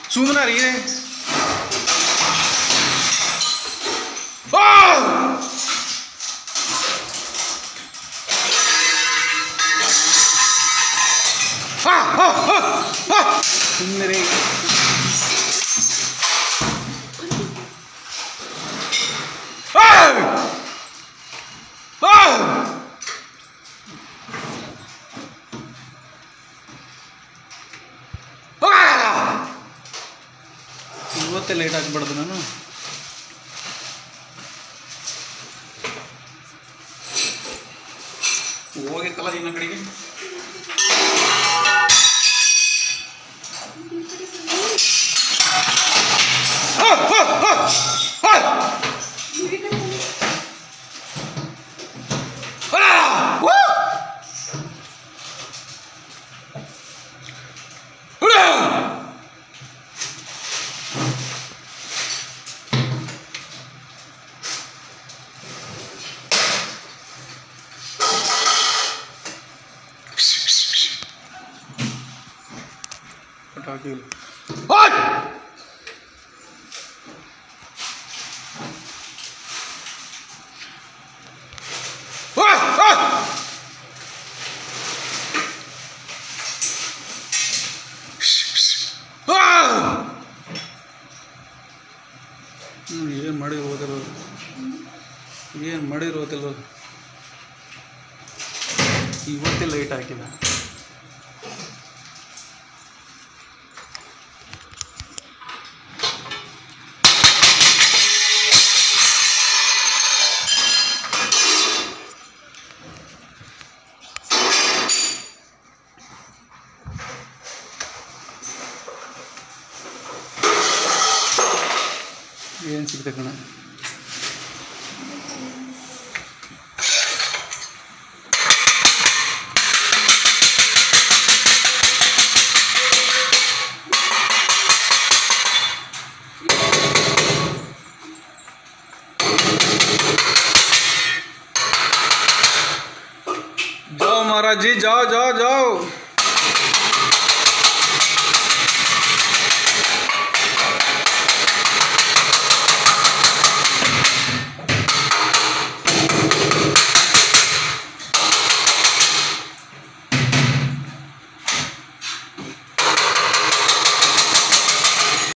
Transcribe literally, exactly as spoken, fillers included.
सूम ना रही है। मेरे ಇವತ್ತೇ ಲೇಟ್ ಆಗಿಬಿಡ್ದು ನಾನು ಹೋಗಿತ್ತಲ್ಲ ಇನ್ನ ಕಡೆಗೆ पटाखे ಏನು ಮಾಡಿರೋದಿಲ್ಲ ಏನು ಮಾಡಿರೋದಿಲ್ಲ ಇವತ್ತೇ ಲೈಟ್ ಹಾಕಿದ ಏನು ಸಿಗ್ತದೆ ಕಣ जाओ महाराज जी जाओ जाओ जाओ।